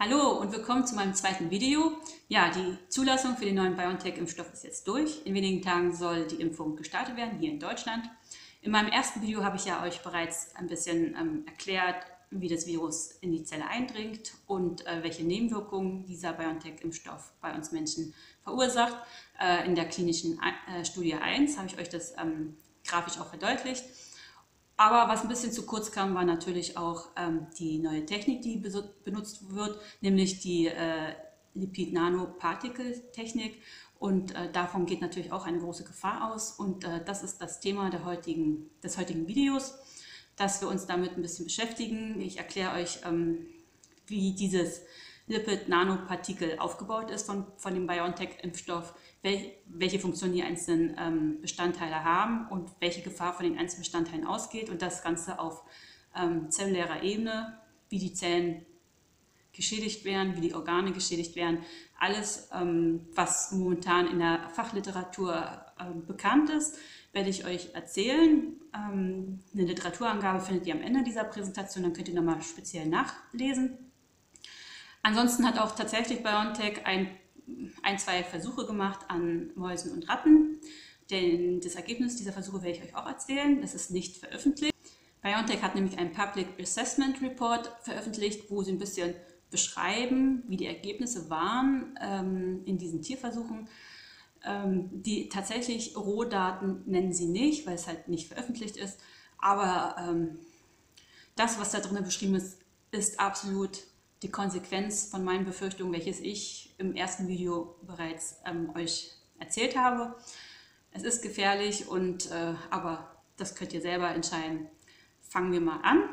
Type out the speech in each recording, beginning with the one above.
Hallo und willkommen zu meinem zweiten Video. Ja, die Zulassung für den neuen BioNTech-Impfstoff ist jetzt durch. In wenigen Tagen soll die Impfung gestartet werden, hier in Deutschland. In meinem ersten Video habe ich ja euch bereits ein bisschen erklärt, wie das Virus in die Zelle eindringt und welche Nebenwirkungen dieser BioNTech-Impfstoff bei uns Menschen verursacht. In der klinischen Studie 1 habe ich euch das grafisch auch verdeutlicht. Aber was ein bisschen zu kurz kam, war natürlich auch die neue Technik, die benutzt wird, nämlich die Lipid-Nanopartikel-Technik. Und davon geht natürlich auch eine große Gefahr aus. Und das ist das Thema des heutigen Videos, dass wir uns damit ein bisschen beschäftigen. Ich erkläre euch, wie dieses Lipid-Nanopartikel aufgebaut ist von dem BioNTech-Impfstoff, welche Funktionen die einzelnen Bestandteile haben und welche Gefahr von den einzelnen Bestandteilen ausgeht und das Ganze auf zellulärer Ebene, wie die Zellen geschädigt werden, wie die Organe geschädigt werden. Alles, was momentan in der Fachliteratur bekannt ist, werde ich euch erzählen. Eine Literaturangabe findet ihr am Ende dieser Präsentation, dann könnt ihr nochmal speziell nachlesen. Ansonsten hat auch tatsächlich BioNTech zwei Versuche gemacht an Mäusen und Ratten. Das Ergebnis dieser Versuche werde ich euch auch erzählen. Das ist nicht veröffentlicht. BioNTech hat nämlich einen Public Assessment Report veröffentlicht, wo sie ein bisschen beschreiben, wie die Ergebnisse waren in diesen Tierversuchen. Die tatsächlich Rohdaten nennen sie nicht, weil es halt nicht veröffentlicht ist. Aber das, was da drin beschrieben ist, ist absolut die Konsequenz von meinen Befürchtungen, welches ich im ersten Video bereits euch erzählt habe. Es ist gefährlich, aber das könnt ihr selber entscheiden. Fangen wir mal an.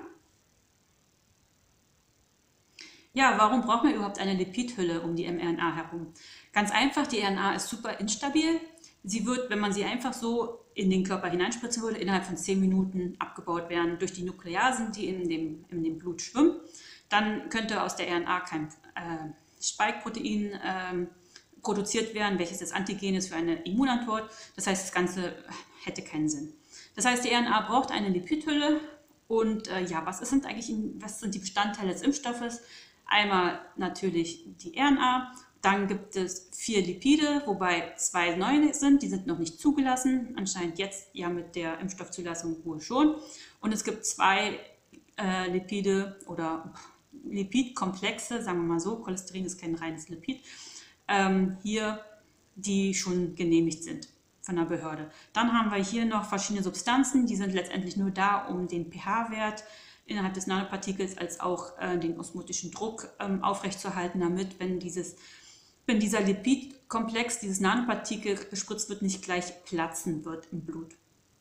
Ja, warum braucht man überhaupt eine Lipidhülle um die mRNA herum? Ganz einfach, die RNA ist super instabil. Sie wird, wenn man sie einfach so in den Körper hineinspritzen würde, innerhalb von 10 Minuten abgebaut werden durch die Nukleasen, die in dem Blut schwimmen. Dann könnte aus der RNA kein Spike-Protein produziert werden, welches das Antigen ist für eine Immunantwort. Das heißt, das Ganze hätte keinen Sinn. Das heißt, die RNA braucht eine Lipidhülle. Und ja, was sind die Bestandteile des Impfstoffes? Einmal natürlich die RNA, dann gibt es 4 Lipide, wobei 2 neu sind, die sind noch nicht zugelassen, anscheinend jetzt ja mit der Impfstoffzulassung wohl schon. Und es gibt 2 Lipide oder Lipidkomplexe, sagen wir mal so, Cholesterin ist kein reines Lipid, hier, die schon genehmigt sind von der Behörde. Dann haben wir hier noch verschiedene Substanzen, die sind letztendlich nur da, um den pH-Wert innerhalb des Nanopartikels als auch den osmotischen Druck aufrechtzuerhalten, damit, wenn dieser Lipidkomplex, dieses Nanopartikel gespritzt wird, nicht gleich platzen wird im Blut.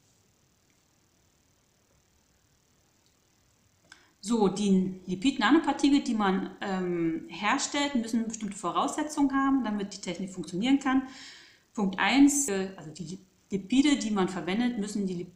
So, die Lipid-Nanopartikel, die man herstellt, müssen bestimmte Voraussetzungen haben, damit die Technik funktionieren kann. Punkt 1, also die Lipide, die man verwendet, müssen die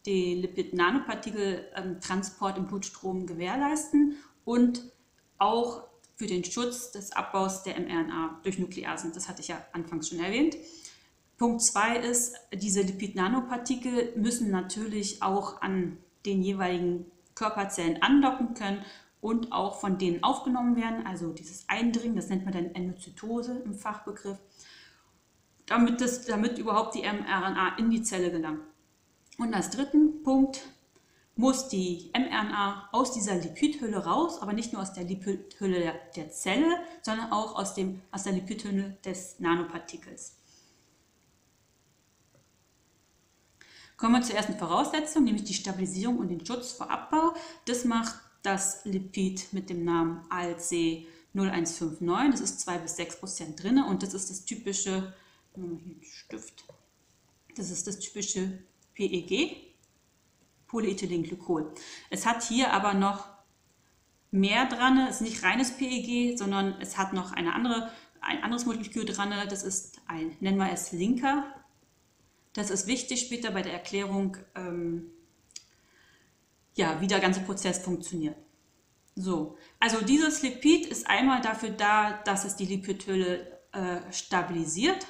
Lipid-Nanopartikel-Transport im Blutstrom gewährleisten und auch für den Schutz des Abbaus der mRNA durch Nukleasen. Das hatte ich ja anfangs schon erwähnt. Punkt 2 ist, diese Lipid-Nanopartikel müssen natürlich auch an den jeweiligen Körperzellen andocken können und auch von denen aufgenommen werden. Also dieses Eindringen, das nennt man dann Endozytose im Fachbegriff, damit überhaupt die mRNA in die Zelle gelangt. Und als dritten Punkt muss die mRNA aus dieser Lipidhülle raus, aber nicht nur aus der Lipidhülle der Zelle, sondern auch aus der Lipidhülle des Nanopartikels. Kommen wir zur ersten Voraussetzung, nämlich die Stabilisierung und den Schutz vor Abbau. Das macht das Lipid mit dem Namen ALC 0159. Das ist 2-6% drin und das ist das typische, hier einen Stift, das ist das typische PEG, Polyethylenglycol. Es hat hier aber noch mehr dran, es ist nicht reines PEG, sondern es hat noch ein anderes Molekül dran, das ist nennen wir es Linker. Das ist wichtig später bei der Erklärung, ja, wie der ganze Prozess funktioniert. So, also dieses Lipid ist einmal dafür da, dass es die Lipidhülle stabilisiert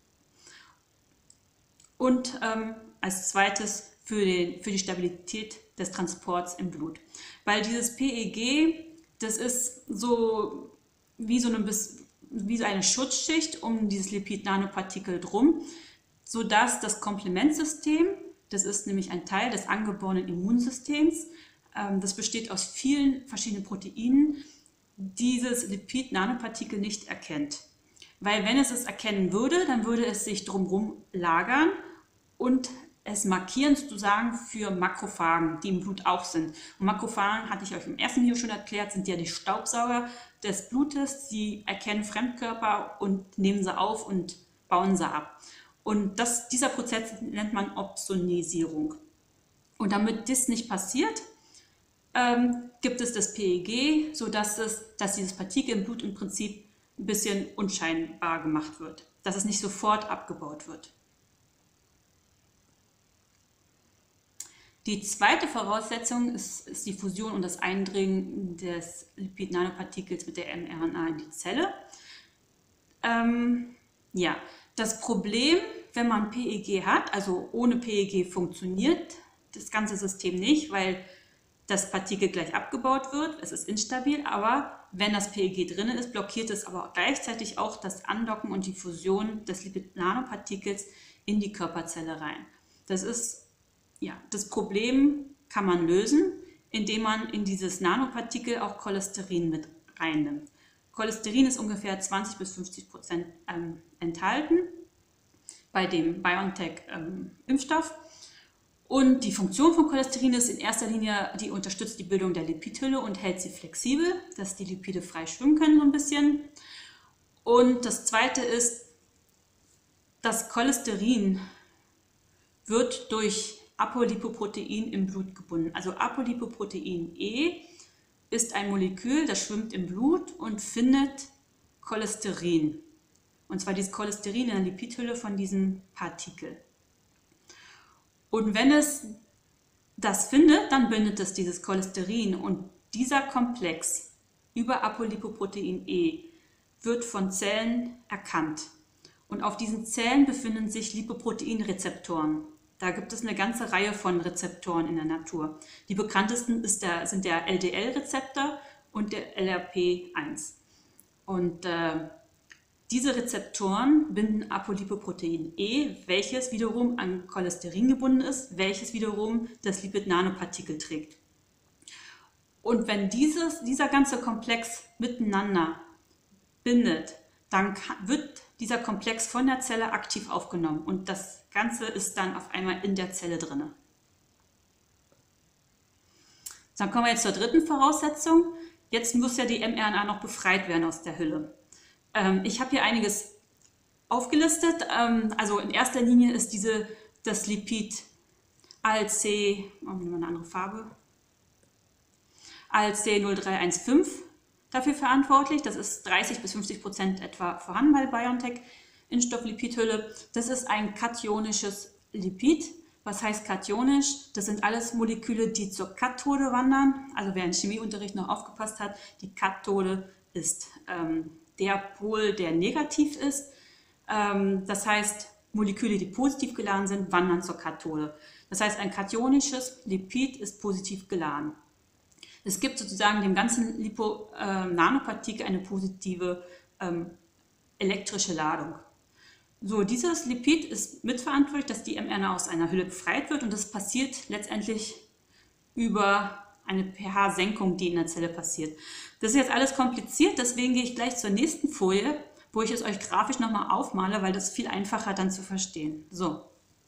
und als zweites für die Stabilität des Transports im Blut. Weil dieses PEG, das ist so wie so eine Schutzschicht um dieses Lipid-Nanopartikel drum, sodass das Komplementsystem, das ist nämlich ein Teil des angeborenen Immunsystems, das besteht aus vielen verschiedenen Proteinen, dieses Lipid-Nanopartikel nicht erkennt. Weil wenn es erkennen würde, dann würde es sich drumherum lagern und es markieren sozusagen für Makrophagen, die im Blut auch sind. Und Makrophagen, hatte ich euch im ersten Video schon erklärt, sind ja die Staubsauger des Blutes. Sie erkennen Fremdkörper und nehmen sie auf und bauen sie ab. Und dieser Prozess nennt man Opsonisierung. Und damit das nicht passiert, gibt es das PEG, sodass dieses Partikel im Blut im Prinzip ein bisschen unscheinbar gemacht wird, dass es nicht sofort abgebaut wird. Die zweite Voraussetzung ist die Fusion und das Eindringen des Lipid-Nanopartikels mit der mRNA in die Zelle. Ja, das Problem, wenn man PEG hat, also ohne PEG funktioniert das ganze System nicht, weil das Partikel gleich abgebaut wird, es ist instabil, aber wenn das PEG drin ist, blockiert es aber gleichzeitig auch das Andocken und die Fusion des Lipid-Nanopartikels in die Körperzelle rein. Das Problem kann man lösen, indem man in dieses Nanopartikel auch Cholesterin mit reinnimmt. Cholesterin ist ungefähr 20 bis 50% enthalten bei dem BioNTech-Impfstoff. Und die Funktion von Cholesterin ist in erster Linie, die unterstützt die Bildung der Lipidhülle und hält sie flexibel, dass die Lipide frei schwimmen können so ein bisschen. Und das zweite ist, das Cholesterin wird durch Apolipoprotein im Blut gebunden. Also Apolipoprotein E ist ein Molekül, das schwimmt im Blut und findet Cholesterin. Und zwar dieses Cholesterin in der Lipidhülle von diesem Partikel. Und wenn es das findet, dann bindet es dieses Cholesterin und dieser Komplex über Apolipoprotein E wird von Zellen erkannt. Und auf diesen Zellen befinden sich Lipoproteinrezeptoren. Da gibt es eine ganze Reihe von Rezeptoren in der Natur. Die bekanntesten sind der LDL-Rezeptor und der LRP1. Und diese Rezeptoren binden Apolipoprotein E, welches wiederum an Cholesterin gebunden ist, welches wiederum das Lipid-Nanopartikel trägt. Und wenn dieser ganze Komplex miteinander bindet, dann wird dieser Komplex von der Zelle aktiv aufgenommen und das Ganze ist dann auf einmal in der Zelle drin. Dann kommen wir jetzt zur dritten Voraussetzung. Jetzt muss ja die mRNA noch befreit werden aus der Hülle. Ich habe hier einiges aufgelistet. Also in erster Linie ist das Lipid ALC, machen wir mal eine andere Farbe, ALC 0315 dafür verantwortlich. Das ist 30 bis 50% etwa vorhanden bei BioNTech-Impfstoff-Lipidhülle. Das ist ein kationisches Lipid. Was heißt kationisch? Das sind alles Moleküle, die zur Kathode wandern. Also wer im Chemieunterricht noch aufgepasst hat, die Kathode ist der Pol, der negativ ist. Das heißt, Moleküle, die positiv geladen sind, wandern zur Kathode. Das heißt, ein kationisches Lipid ist positiv geladen. Es gibt sozusagen dem ganzen Nanopartikel eine positive elektrische Ladung. So, dieses Lipid ist mitverantwortlich, dass die mRNA aus einer Hülle befreit wird und das passiert letztendlich über eine pH-Senkung, die in der Zelle passiert. Das ist jetzt alles kompliziert, deswegen gehe ich gleich zur nächsten Folie, wo ich es euch grafisch nochmal aufmale, weil das viel einfacher dann zu verstehen. So,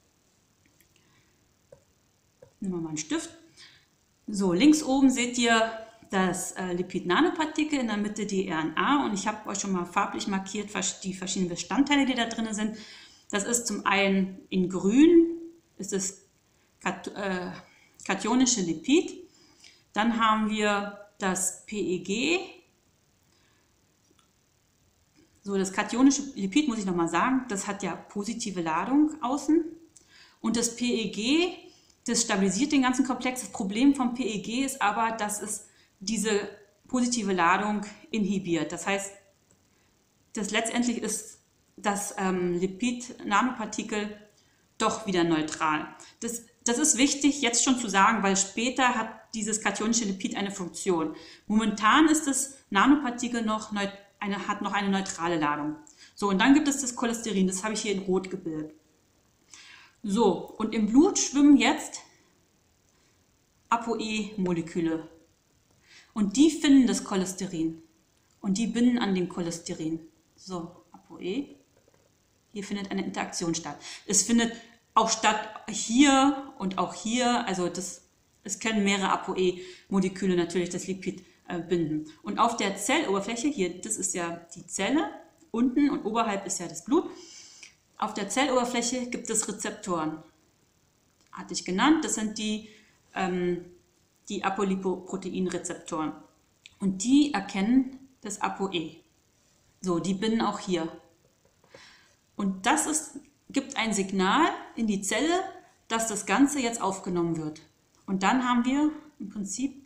nehmen wir mal einen Stift. So, links oben seht ihr das Lipid-Nanopartikel, in der Mitte die RNA und ich habe euch schon mal farblich markiert, die verschiedenen Bestandteile, die da drin sind. Das ist zum einen in grün, ist das kationische Lipid. Dann haben wir das PEG. So, das kationische Lipid, muss ich nochmal sagen, das hat ja positive Ladung außen. Und das PEG, das stabilisiert den ganzen Komplex. Das Problem vom PEG ist aber, dass es diese positive Ladung inhibiert. Das heißt, letztendlich ist das Lipid-Nanopartikel doch wieder neutral. Das ist wichtig jetzt schon zu sagen, weil später hat dieses kationische Lipid eine Funktion. Momentan ist das Nanopartikel noch ein hat noch eine neutrale Ladung. So, und dann gibt es das Cholesterin, das habe ich hier in Rot gebildet. So, und im Blut schwimmen jetzt ApoE-Moleküle. Und die finden das Cholesterin. Und die binden an dem Cholesterin. So, ApoE. Hier findet eine Interaktion statt. Es findet auch statt hier und auch hier. Also es können mehrere ApoE-Moleküle natürlich das Lipid binden. Und auf der Zelloberfläche, hier, das ist ja die Zelle, unten und oberhalb ist ja das Blut. Auf der Zelloberfläche gibt es Rezeptoren. Hatte ich genannt, das sind die Apolipoproteinrezeptoren. Und die erkennen das ApoE. So, die binden auch hier. Und gibt ein Signal in die Zelle, dass das Ganze jetzt aufgenommen wird. Und dann haben wir im Prinzip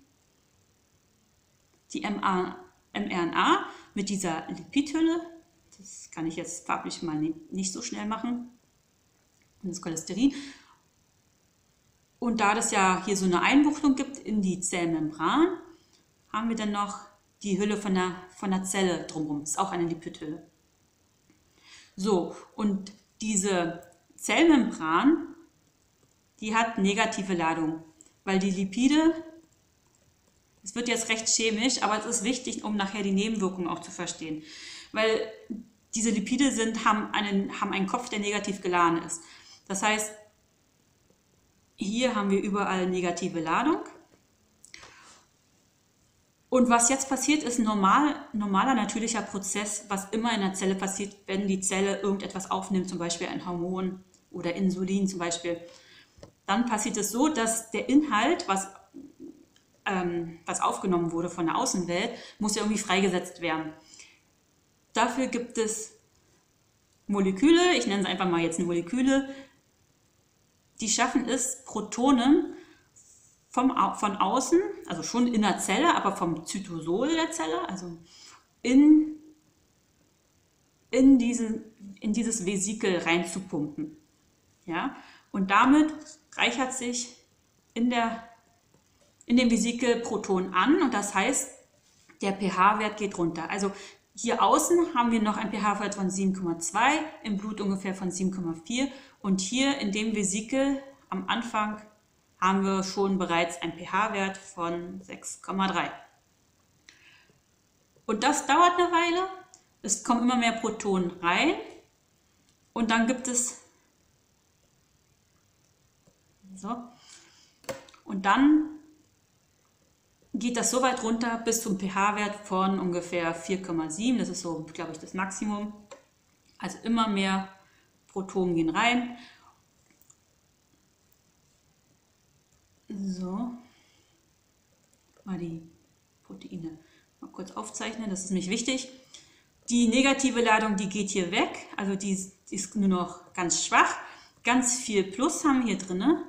die mRNA mit dieser Lipidhülle. Das kann ich jetzt farblich mal nicht so schnell machen. Und das Cholesterin. Und da das ja hier so eine Einbuchtung gibt in die Zellmembran, haben wir dann noch die Hülle von der Zelle drumherum. Das ist auch eine Lipidhülle. So, und diese Zellmembran, die hat negative Ladung, weil die Lipide, es wird jetzt recht chemisch, aber es ist wichtig, um nachher die Nebenwirkungen auch zu verstehen, weil diese Lipide haben einen Kopf, der negativ geladen ist. Das heißt, hier haben wir überall negative Ladung. Und was jetzt passiert, ist ein normaler, natürlicher Prozess, was immer in der Zelle passiert, wenn die Zelle irgendetwas aufnimmt, zum Beispiel ein Hormon oder Insulin zum Beispiel. Dann passiert es so, dass der Inhalt, was aufgenommen wurde von der Außenwelt, muss ja irgendwie freigesetzt werden. Dafür gibt es Moleküle, ich nenne es einfach mal jetzt Moleküle, die schaffen es, Protonen von außen, also schon in der Zelle, aber vom Zytosol der Zelle, also in dieses Vesikel reinzupumpen. Ja? Und damit reichert sich in dem Vesikel Proton an und das heißt, der pH-Wert geht runter. Also hier außen haben wir noch einen pH-Wert von 7,2, im Blut ungefähr von 7,4 und hier in dem Vesikel am Anfang haben wir schon bereits einen pH-Wert von 6,3. Und das dauert eine Weile, es kommen immer mehr Protonen rein und dann gibt es und dann geht das so weit runter bis zum pH-Wert von ungefähr 4,7, das ist so, glaube ich, das Maximum. Also immer mehr Protonen gehen rein. So, mal die Proteine mal kurz aufzeichnen, das ist nämlich wichtig. Die negative Ladung, die geht hier weg, also die ist nur noch ganz schwach. Ganz viel Plus haben wir hier drin.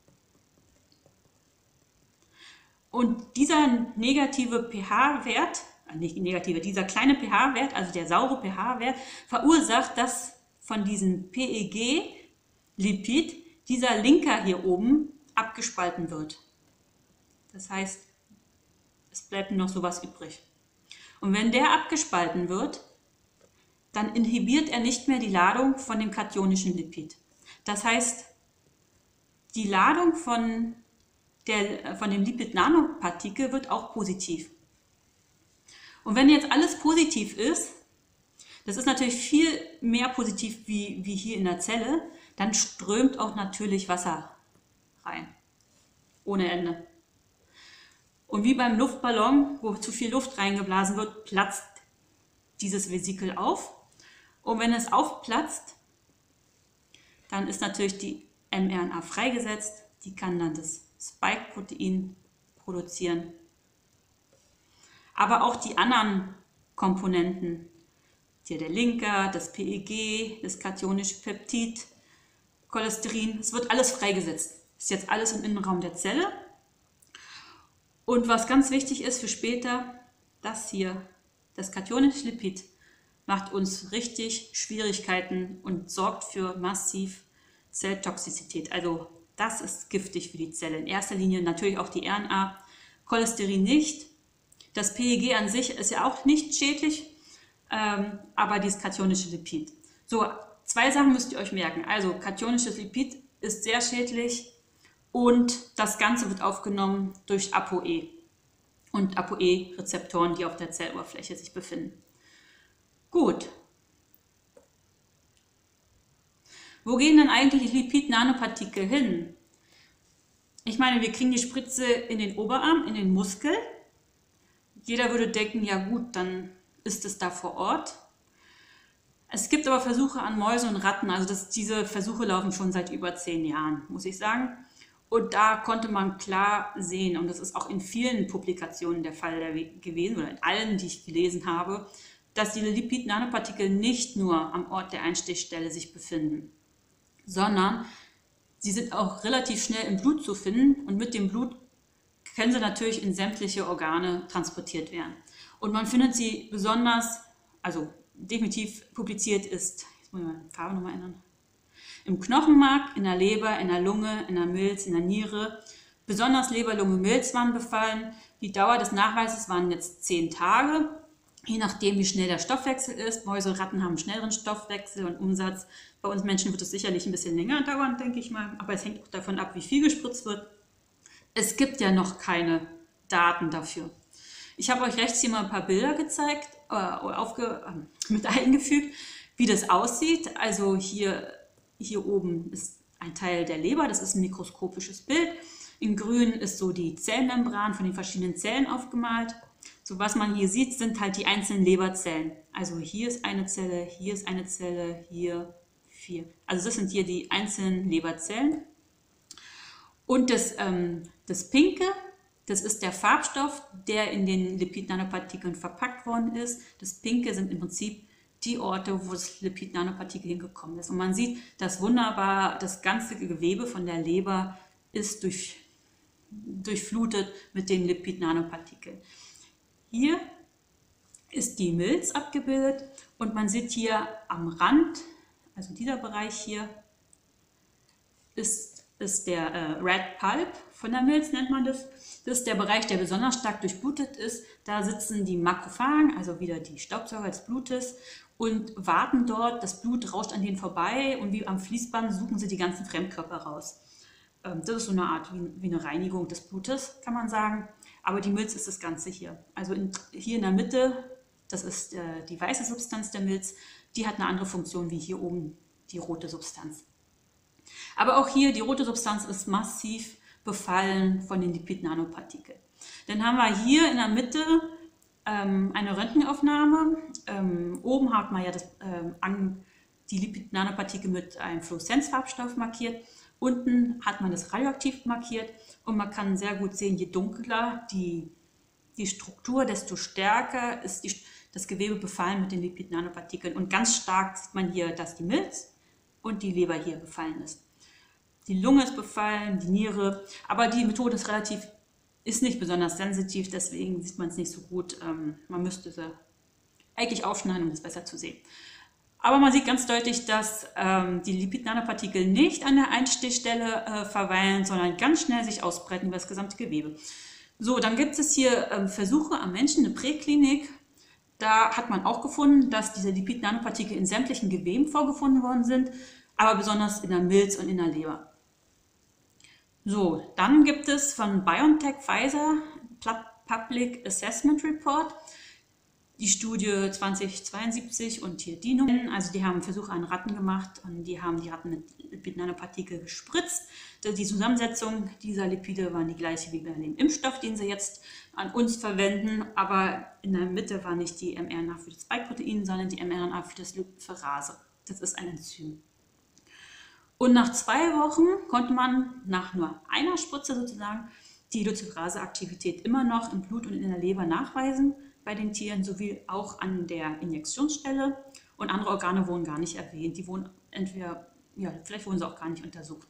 Und dieser negative pH-Wert, dieser kleine pH-Wert, also der saure pH-Wert, verursacht, dass von diesem PEG-Lipid dieser Linker hier oben abgespalten wird. Das heißt, es bleibt nur noch sowas übrig. Und wenn der abgespalten wird, dann inhibiert er nicht mehr die Ladung von dem kationischen Lipid. Das heißt, die Ladung von dem Lipid-Nanopartikel wird auch positiv. Und wenn jetzt alles positiv ist, das ist natürlich viel mehr positiv wie hier in der Zelle, dann strömt auch natürlich Wasser rein. Ohne Ende. Und wie beim Luftballon, wo zu viel Luft reingeblasen wird, platzt dieses Vesikel auf. Und wenn es aufplatzt, dann ist natürlich die mRNA freigesetzt. Die kann dann das Spike-Protein produzieren. Aber auch die anderen Komponenten, hier der Linker, das PEG, das kationische Peptid, Cholesterin, es wird alles freigesetzt. Das ist jetzt alles im Innenraum der Zelle. Und was ganz wichtig ist für später, das hier, das kationische Lipid, macht uns richtig Schwierigkeiten und sorgt für massiv Zelltoxizität. Also das ist giftig für die Zelle. In erster Linie natürlich auch die RNA, Cholesterin nicht. Das PEG an sich ist ja auch nicht schädlich, aber dieses kationische Lipid. So, zwei Sachen müsst ihr euch merken. Also kationisches Lipid ist sehr schädlich und das Ganze wird aufgenommen durch ApoE und ApoE-Rezeptoren, die auf der Zelloberfläche sich befinden. Gut. Wo gehen denn eigentlich die Lipid-Nanopartikel hin? Ich meine, wir kriegen die Spritze in den Oberarm, in den Muskel. Jeder würde denken, ja gut, dann ist es da vor Ort. Es gibt aber Versuche an Mäusen und Ratten, also diese Versuche laufen schon seit über 10 Jahren, muss ich sagen. Und da konnte man klar sehen, und das ist auch in vielen Publikationen der Fall gewesen, oder in allen, die ich gelesen habe, dass diese Lipid-Nanopartikel nicht nur am Ort der Einstichstelle sich befinden, sondern sie sind auch relativ schnell im Blut zu finden und mit dem Blut können sie natürlich in sämtliche Organe transportiert werden. Und man findet sie besonders, also definitiv publiziert ist, jetzt muss ich mal die Farbe nochmal ändern, im Knochenmark, in der Leber, in der Lunge, in der Milz, in der Niere. Besonders Leber, Lunge, Milz waren befallen. Die Dauer des Nachweises waren jetzt 10 Tage, je nachdem wie schnell der Stoffwechsel ist. Mäuse und Ratten haben einen schnelleren Stoffwechsel und Umsatz. Bei uns Menschen wird es sicherlich ein bisschen länger dauern, denke ich mal, aber es hängt auch davon ab, wie viel gespritzt wird. Es gibt ja noch keine Daten dafür. Ich habe euch rechts hier mal ein paar Bilder gezeigt, mit eingefügt, wie das aussieht. Also hier oben ist ein Teil der Leber, das ist ein mikroskopisches Bild. In grün ist so die Zellmembran von den verschiedenen Zellen aufgemalt. So, was man hier sieht, sind halt die einzelnen Leberzellen. Also hier ist eine Zelle, hier ist eine Zelle, hier 4. Also das sind hier die einzelnen Leberzellen. Und das Pinke, das ist der Farbstoff, der in den Lipid-Nanopartikeln verpackt worden ist. Das Pinke sind im Prinzip die Orte, wo das Lipid-Nanopartikel hingekommen ist. Und man sieht, dass wunderbar das ganze Gewebe von der Leber ist durchflutet mit den Lipid-Nanopartikeln. Hier ist die Milz abgebildet und man sieht hier am Rand, also dieser Bereich hier, ist der Red Pulp von der Milz, nennt man das. Das ist der Bereich, der besonders stark durchblutet ist. Da sitzen die Makrophagen, also wieder die Staubsauger des Blutes, und warten dort. Das Blut rauscht an denen vorbei und wie am Fließband suchen sie die ganzen Fremdkörper raus. Das ist so eine Art wie eine Reinigung des Blutes, kann man sagen. Aber die Milz ist das Ganze hier. Also hier in der Mitte, das ist die weiße Substanz der Milz, die hat eine andere Funktion wie hier oben die rote Substanz. Aber auch hier, die rote Substanz ist massiv befallen von den Lipid-Nanopartikeln. Dann haben wir hier in der Mitte eine Röntgenaufnahme. Oben hat man ja die Lipid-Nanopartikel mit einem Fluoreszenzfarbstoff markiert. Unten hat man das radioaktiv markiert und man kann sehr gut sehen, je dunkler die Struktur, desto stärker ist das Gewebe befallen mit den Lipid-Nanopartikeln. Und ganz stark sieht man hier, dass die Milz und die Leber hier befallen ist. Die Lunge ist befallen, die Niere, aber die Methode ist nicht besonders sensitiv, deswegen sieht man es nicht so gut. Man müsste sie eigentlich aufschneiden, um es besser zu sehen. Aber man sieht ganz deutlich, dass die Lipid-Nanopartikel nicht an der Einstichstelle verweilen, sondern ganz schnell sich ausbreiten über das gesamte Gewebe. So, dann gibt es hier Versuche am Menschen, eine Präklinik. Da hat man auch gefunden, dass diese Lipid-Nanopartikel in sämtlichen Geweben vorgefunden worden sind, aber besonders in der Milz und in der Leber. So, dann gibt es von BioNTech Pfizer Public Assessment Report, die Studie 2072 und hier die Nummer. Also die haben Versuche an Ratten gemacht und die haben die Ratten mit Lipid-Nanopartikel gespritzt. Die Zusammensetzung dieser Lipide war die gleiche wie bei dem Impfstoff, den sie jetzt an uns verwenden, aber in der Mitte war nicht die mRNA für das Spike-Protein, sondern die mRNA für das Luciferase. Das ist ein Enzym. Und nach 2 Wochen konnte man nach nur einer Spritze sozusagen die Luciferase-Aktivität immer noch im Blut und in der Leber nachweisen bei den Tieren, sowie auch an der Injektionsstelle. Und andere Organe wurden gar nicht erwähnt. Die wurden vielleicht wurden sie auch gar nicht untersucht.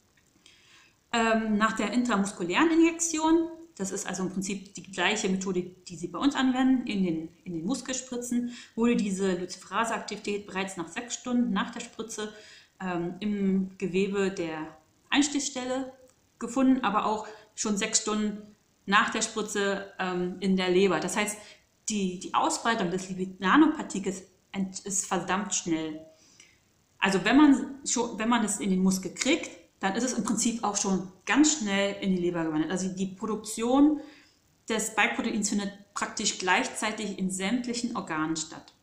Nach der intramuskulären Injektion, das ist also im Prinzip die gleiche Methode, die sie bei uns anwenden, in den Muskelspritzen, wurde diese Luciferase-Aktivität bereits nach 6 Stunden nach der Spritze im Gewebe der Einstichstelle gefunden, aber auch schon 6 Stunden nach der Spritze in der Leber. Das heißt, die Ausbreitung des Lipid-Nanopartikels ist verdammt schnell. Also wenn man es in den Muskel kriegt, dann ist es im Prinzip auch schon ganz schnell in die Leber gewandert. Also die Produktion des Spike-Proteins findet praktisch gleichzeitig in sämtlichen Organen statt.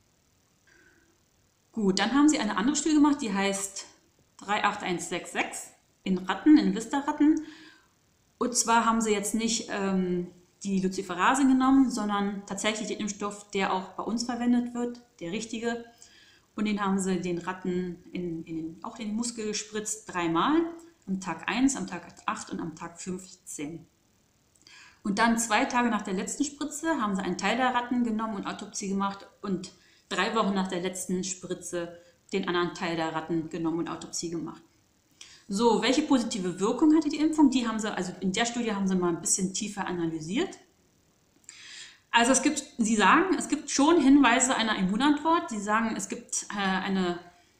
Gut, dann haben sie eine andere Studie gemacht, die heißt 38166 in Ratten, in Vista-Ratten. Und zwar haben sie jetzt nicht die Luciferase genommen, sondern tatsächlich den Impfstoff, der auch bei uns verwendet wird, der richtige. Und den haben sie den Ratten auch in den Muskel gespritzt, 3-mal, am Tag 1, am Tag 8 und am Tag 15. Und dann 2 Tage nach der letzten Spritze haben sie einen Teil der Ratten genommen und Autopsie gemacht und 3 Wochen nach der letzten Spritze den anderen Teil der Ratten genommen und Autopsie gemacht. So, welche positive Wirkung hatte die Impfung? Die haben sie, also in der Studie haben sie mal ein bisschen tiefer analysiert. Also sie sagen, es gibt schon Hinweise einer Immunantwort. Sie sagen, es gibt eine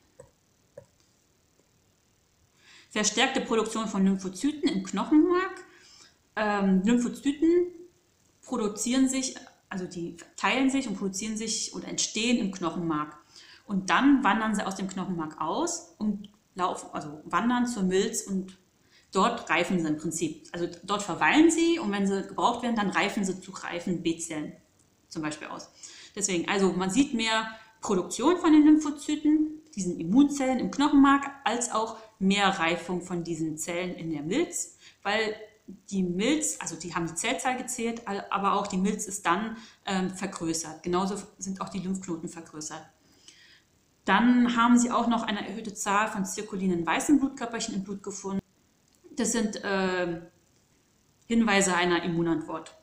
verstärkte Produktion von Lymphozyten im Knochenmark. Lymphozyten produzieren sich, also die teilen sich und produzieren sich oder entstehen im Knochenmark. Und dann wandern sie aus dem Knochenmark aus und wandern zur Milz und dort reifen sie im Prinzip. Also dort verweilen sie und wenn sie gebraucht werden, dann reifen sie zu reifen B-Zellen zum Beispiel aus. Deswegen, also man sieht mehr Produktion von den Lymphozyten, diesen Immunzellen im Knochenmark, als auch mehr Reifung von diesen Zellen in der Milz, weil die Milz, also die haben die Zellzahl gezählt, aber auch die Milz ist dann vergrößert. Genauso sind auch die Lymphknoten vergrößert. Dann haben sie auch noch eine erhöhte Zahl von zirkulinen weißen Blutkörperchen im Blut gefunden. Das sind Hinweise einer Immunantwort.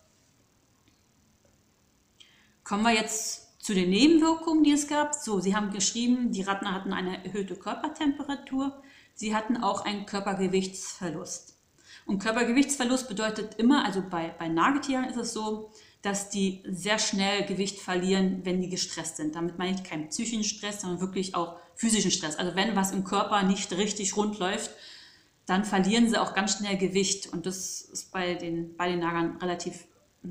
Kommen wir jetzt zu den Nebenwirkungen, die es gab. So, sie haben geschrieben, die Ratten hatten eine erhöhte Körpertemperatur. Sie hatten auch einen Körpergewichtsverlust. Und Körpergewichtsverlust bedeutet immer, also bei Nagetieren ist es so, dass die sehr schnell Gewicht verlieren, wenn die gestresst sind. Damit meine ich keinen psychischen Stress, sondern wirklich auch physischen Stress. Also wenn was im Körper nicht richtig rund läuft, dann verlieren sie auch ganz schnell Gewicht. Und das ist bei den Nagern relativ,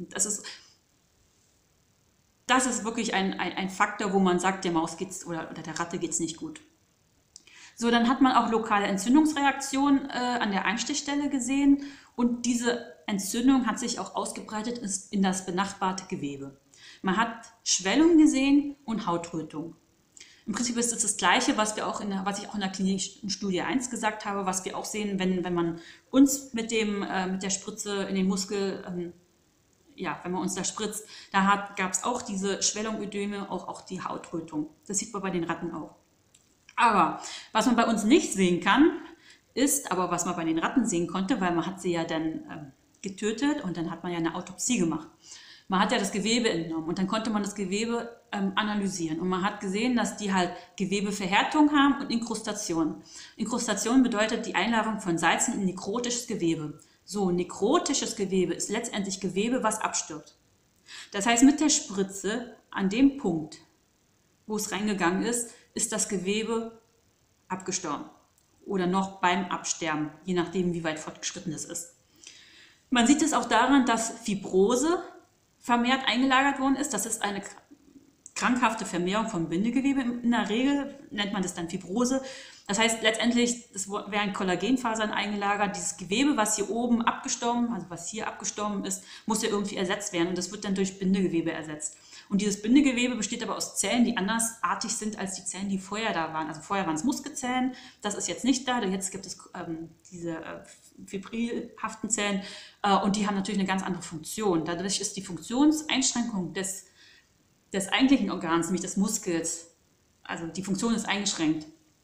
das ist wirklich ein Faktor, wo man sagt, der Maus geht's oder der Ratte geht es nicht gut. So, dann hat man auch lokale Entzündungsreaktionen an der Einstichstelle gesehen und diese Entzündung hat sich auch ausgebreitet in das benachbarte Gewebe. Man hat Schwellung gesehen und Hautrötung. Im Prinzip ist es das Gleiche, was ich auch in der klinischen Studie 1 gesagt habe, was wir auch sehen, wenn man uns mit der Spritze in den Muskel, wenn man uns da spritzt, da gab es auch diese Schwellung, Ödeme, auch die Hautrötung. Das sieht man bei den Ratten auch. Aber was man bei uns nicht sehen kann, ist, aber was man bei den Ratten sehen konnte, weil man hat sie ja dann getötet und dann hat man ja eine Autopsie gemacht. Man hat ja das Gewebe entnommen und dann konnte man das Gewebe analysieren. Und man hat gesehen, dass die halt Gewebeverhärtung haben und Inkrustation. Inkrustation bedeutet die Einlagerung von Salzen in nekrotisches Gewebe. So, nekrotisches Gewebe ist letztendlich Gewebe, was abstirbt. Das heißt, mit der Spritze an dem Punkt, wo es reingegangen ist, ist das Gewebe abgestorben oder noch beim Absterben, je nachdem, wie weit fortgeschritten es ist. Man sieht es auch daran, dass Fibrose vermehrt eingelagert worden ist. Das ist eine krankhafte Vermehrung von Bindegewebe. In der Regel nennt man das dann Fibrose. Das heißt letztendlich, es werden Kollagenfasern eingelagert. Dieses Gewebe, was hier oben abgestorben, also was hier abgestorben ist, muss ja irgendwie ersetzt werden und das wird dann durch Bindegewebe ersetzt. Und dieses Bindegewebe besteht aber aus Zellen, die andersartig sind als die Zellen, die vorher da waren. Also vorher waren es Muskelzellen, das ist jetzt nicht da, jetzt gibt es diese fibrilhaften Zellen und die haben natürlich eine ganz andere Funktion. Dadurch ist die Funktionseinschränkung des eigentlichen Organs, nämlich des Muskels, also die Funktion ist eingeschränkt.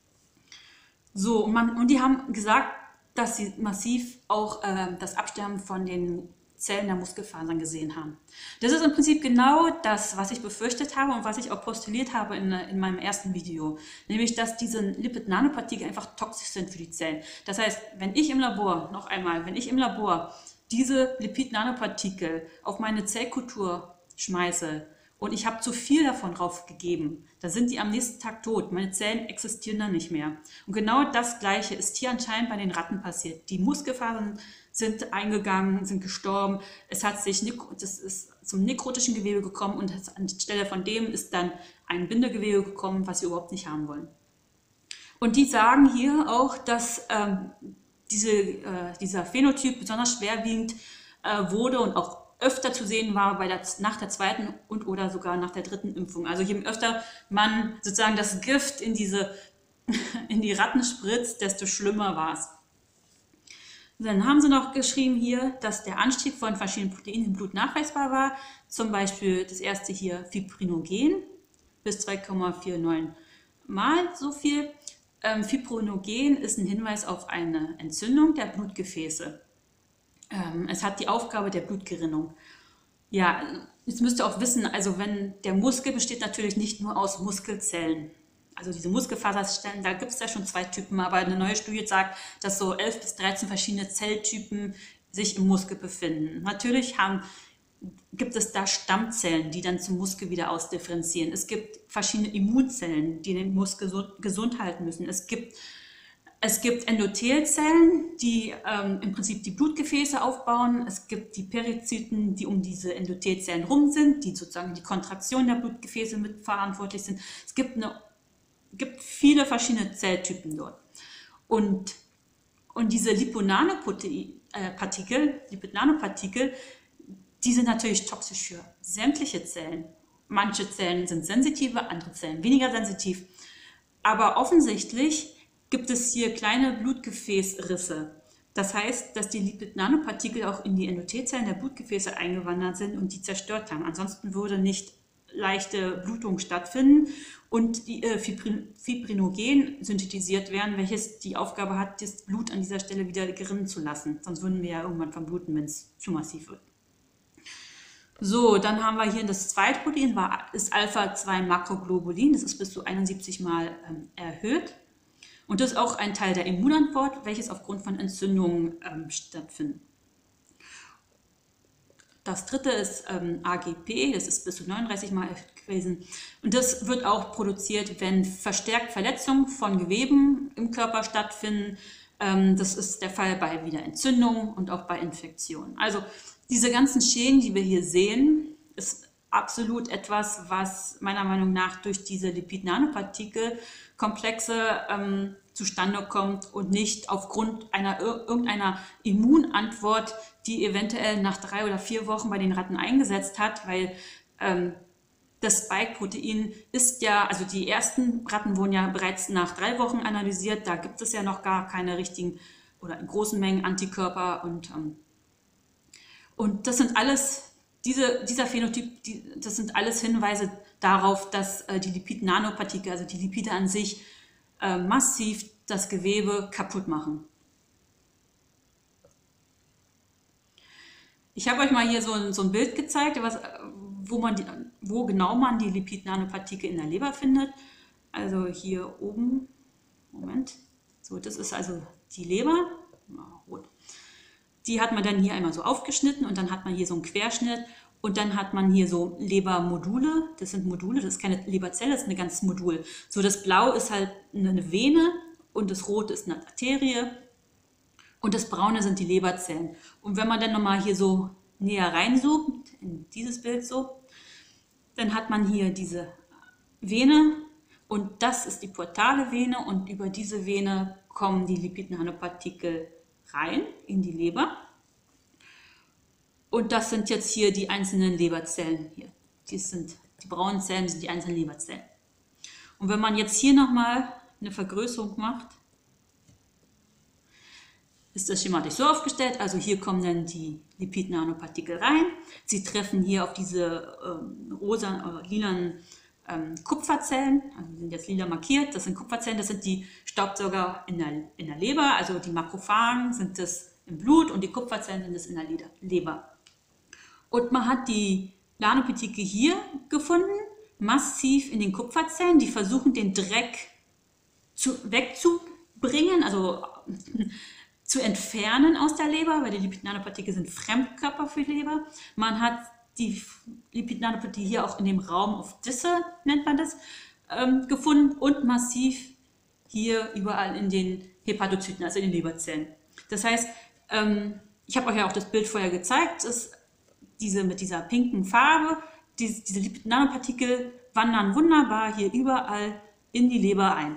So, und die haben gesagt, dass sie massiv auch das Absterben von den Zellen der Muskelfasern gesehen haben. Das ist im Prinzip genau das, was ich befürchtet habe und was ich auch postuliert habe in meinem ersten Video. Nämlich, dass diese Lipid-Nanopartikel einfach toxisch sind für die Zellen. Das heißt, wenn ich im Labor diese Lipid-Nanopartikel auf meine Zellkultur schmeiße und ich habe zu viel davon drauf gegeben, dann sind die am nächsten Tag tot. Meine Zellen existieren dann nicht mehr. Und genau das Gleiche ist hier anscheinend bei den Ratten passiert. Die Muskelfasern sind eingegangen, sind gestorben. Es hat sich, das ist zum nekrotischen Gewebe gekommen und anstelle von dem ist dann ein Bindegewebe gekommen, was wir überhaupt nicht haben wollen. Und die sagen hier auch, dass dieser Phänotyp besonders schwerwiegend wurde und auch öfter zu sehen war nach der zweiten und oder sogar nach der dritten Impfung. Also je öfter man sozusagen das Gift in die Ratten spritzt, desto schlimmer war es. Dann haben sie noch geschrieben hier, dass der Anstieg von verschiedenen Proteinen im Blut nachweisbar war. Zum Beispiel das erste hier Fibrinogen bis 2,49 Mal so viel. Fibrinogen ist ein Hinweis auf eine Entzündung der Blutgefäße. Es hat die Aufgabe der Blutgerinnung. Ja, jetzt müsst ihr auch wissen, also wenn der Muskel besteht natürlich nicht nur aus Muskelzellen. Also diese Muskelfaserstellen, da gibt es ja schon 2 Typen, aber eine neue Studie sagt, dass so 11 bis 13 verschiedene Zelltypen sich im Muskel befinden. Natürlich gibt es da Stammzellen, die dann zum Muskel wieder ausdifferenzieren. Es gibt verschiedene Immunzellen, die den Muskel gesund halten müssen. Es gibt Endothelzellen, die im Prinzip die Blutgefäße aufbauen. Es gibt die Perizyten, die um diese Endothelzellen rum sind, die sozusagen die Kontraktion der Blutgefäße mitverantwortlich sind. Es gibt viele verschiedene Zelltypen dort. Und diese Lipid-Nanopartikel, die sind natürlich toxisch für sämtliche Zellen. Manche Zellen sind sensitiver, andere Zellen weniger sensitiv. Aber offensichtlich gibt es hier kleine Blutgefäßrisse. Das heißt, dass die Lipid-Nanopartikel auch in die Endothelzellen der Blutgefäße eingewandert sind und die zerstört haben. Ansonsten würde nicht leichte Blutung stattfinden und die Fibrinogen synthetisiert werden, welches die Aufgabe hat, das Blut an dieser Stelle wieder gerinnen zu lassen. Sonst würden wir ja irgendwann verbluten, wenn es zu massiv wird. So, dann haben wir hier das zweite Protein, ist Alpha-2-Makroglobulin. Das ist bis zu 71 Mal erhöht. Und das ist auch ein Teil der Immunantwort, welches aufgrund von Entzündungen stattfindet. Das dritte ist AGP, das ist bis zu 39 Mal gewesen. Und das wird auch produziert, wenn verstärkt Verletzungen von Geweben im Körper stattfinden. Das ist der Fall bei wieder Entzündungen und auch bei Infektionen. Also diese ganzen Schäden, die wir hier sehen, ist absolut etwas, was meiner Meinung nach durch diese Lipid-Nanopartikel-Komplexe zustande kommt und nicht aufgrund irgendeiner Immunantwort, die eventuell nach 3 oder 4 Wochen bei den Ratten eingesetzt hat, weil das Spike-Protein ist ja, also die ersten Ratten wurden ja bereits nach 3 Wochen analysiert, da gibt es ja noch gar keine richtigen oder in großen Mengen Antikörper und das sind alles, dieser Phänotyp, das sind alles Hinweise darauf, dass die Lipid-Nanopartikel, also die Lipide an sich, massiv das Gewebe kaputt machen. Ich habe euch mal hier so ein Bild gezeigt, wo genau man die Lipid-Nanopartikel in der Leber findet. Also hier oben, Moment, so das ist also die Leber, rot. Die hat man dann hier einmal so aufgeschnitten und dann hat man hier so einen Querschnitt und dann hat man hier so Lebermodule, das sind Module, das ist keine Leberzelle, das ist ein ganzes Modul. So das Blau ist halt eine Vene und das Rote ist eine Arterie und das Braune sind die Leberzellen. Und wenn man dann nochmal hier so näher reinzoomt, in dieses Bild so, dann hat man hier diese Vene und das ist die portale Vene und über diese Vene kommen die Lipid-Nanopartikel rein in die Leber. Und das sind jetzt hier die einzelnen Leberzellen hier. Die braunen Zellen sind die einzelnen Leberzellen. Und wenn man jetzt hier nochmal eine Vergrößerung macht, ist das schematisch so aufgestellt. Also hier kommen dann die Lipid-Nanopartikel rein. Sie treffen hier auf diese lilanen Kupferzellen, also die sind jetzt lila markiert, das sind Kupferzellen, das sind die Staubsauger in der Leber, also die Makrophagen sind das im Blut und die Kupferzellen sind das in der Leber. Und man hat die Nanopartikel hier gefunden, massiv in den Kupferzellen, die versuchen den Dreck wegzubringen, also zu entfernen aus der Leber, weil die Lipid-Nanopartikel sind Fremdkörper für die Leber. Man hat die Lipid-Nanopartikel hier auch in dem Raum of Disse, nennt man das, gefunden und massiv hier überall in den Hepatozyten, also in den Leberzellen. Das heißt, ich habe euch ja auch das Bild vorher gezeigt, mit dieser pinken Farbe, diese Lipid-Nanopartikel wandern wunderbar hier überall in die Leber ein.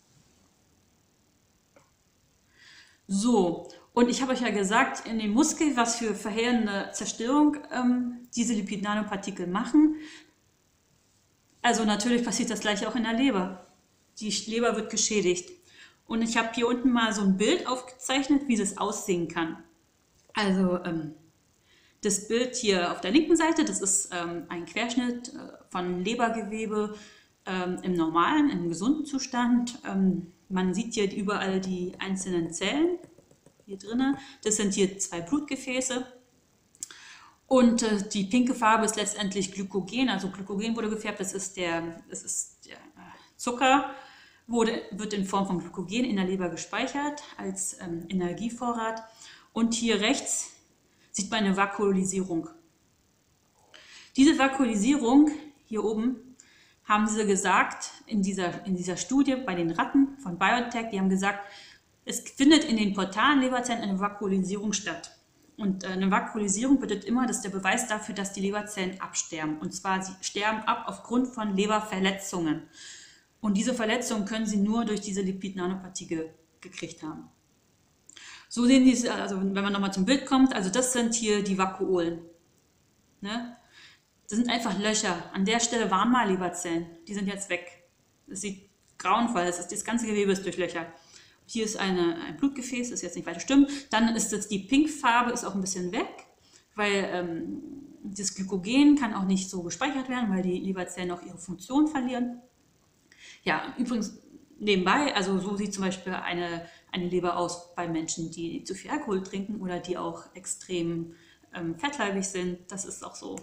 So, und ich habe euch ja gesagt, in dem Muskel, was für verheerende Zerstörung diese Lipid-Nanopartikel machen. Also natürlich passiert das gleiche auch in der Leber. Die Leber wird geschädigt. Und ich habe hier unten mal so ein Bild aufgezeichnet, wie das aussehen kann. Also das Bild hier auf der linken Seite, das ist ein Querschnitt von Lebergewebe im normalen, im gesunden Zustand. Man sieht hier überall die einzelnen Zellen hier drinnen. Das sind hier 2 Blutgefäße. Und die pinke Farbe ist letztendlich Glykogen. Also Glykogen wurde gefärbt, das ist der Zucker, wird in Form von Glykogen in der Leber gespeichert als Energievorrat. Und hier rechts sieht man eine Vakuolisierung. Diese Vakuolisierung hier oben haben sie gesagt in dieser Studie bei den Ratten von BioNTech, die haben gesagt, es findet in den portalen Leberzellen eine Vakuolisierung statt. Und eine Vakuolisierung bedeutet immer, das ist der Beweis dafür, dass die Leberzellen absterben. Und zwar, sie sterben ab aufgrund von Leberverletzungen. Und diese Verletzungen können sie nur durch diese Lipid-Nanopartikel gekriegt haben. So sehen diese, also wenn man nochmal zum Bild kommt, also das sind hier die Vakuolen. Ne? Das sind einfach Löcher. An der Stelle waren mal Leberzellen, die sind jetzt weg. Das sieht grauenvoll aus, das ganze Gewebe ist durchlöchert. Hier ist ein Blutgefäß, ist jetzt nicht weiter schlimm. Dann ist jetzt die Pinkfarbe ist auch ein bisschen weg, weil das Glykogen kann auch nicht so gespeichert werden, weil die Leberzellen auch ihre Funktion verlieren. Ja, übrigens nebenbei, also so sieht zum Beispiel eine Leber aus bei Menschen, die zu viel Alkohol trinken oder die auch extrem fettleibig sind. Das ist auch so,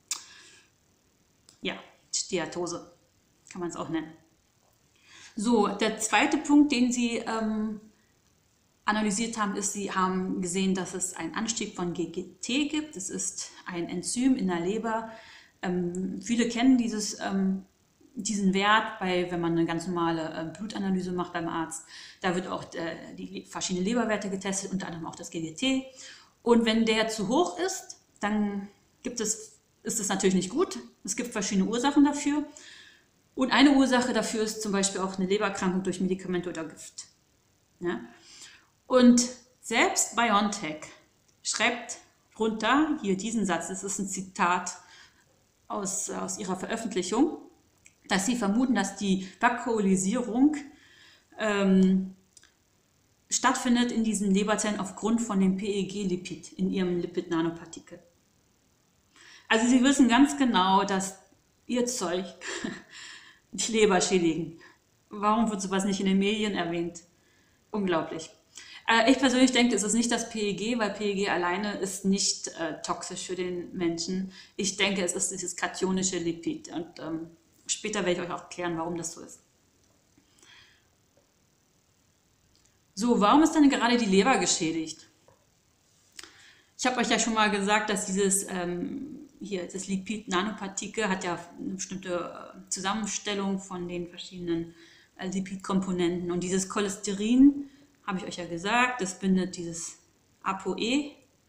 ja, Steatose kann man es auch nennen. So, der zweite Punkt, den sie analysiert haben, ist, sie haben gesehen, dass es einen Anstieg von GGT gibt. Das ist ein Enzym in der Leber. Viele kennen diesen Wert, wenn man eine ganz normale Blutanalyse macht beim Arzt. Da wird auch die verschiedenen Leberwerte getestet, unter anderem auch das GGT. Und wenn der zu hoch ist, dann ist es natürlich nicht gut. Es gibt verschiedene Ursachen dafür. Und eine Ursache dafür ist zum Beispiel auch eine Lebererkrankung durch Medikamente oder Gift. Ja? Und selbst BioNTech schreibt runter, hier diesen Satz, das ist ein Zitat aus ihrer Veröffentlichung, dass sie vermuten, dass die Vakuolisierung stattfindet in diesen Leberzellen aufgrund von dem PEG-Lipid in ihrem Lipid-Nanopartikel. Also sie wissen ganz genau, dass ihr Zeug die Leber schädigen. Warum wird sowas nicht in den Medien erwähnt? Unglaublich. Ich persönlich denke, es ist nicht das PEG, weil PEG alleine ist nicht toxisch für den Menschen. Ich denke, es ist dieses kationische Lipid. Und später werde ich euch auch erklären, warum das so ist. So, warum ist denn gerade die Leber geschädigt? Ich habe euch ja schon mal gesagt, dass das Lipid-Nanopartikel hat ja eine bestimmte Zusammenstellung von den verschiedenen Lipidkomponenten. Und dieses Cholesterin, habe ich euch ja gesagt, das bindet dieses ApoE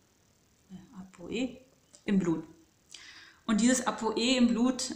im Blut. Und dieses ApoE im Blut,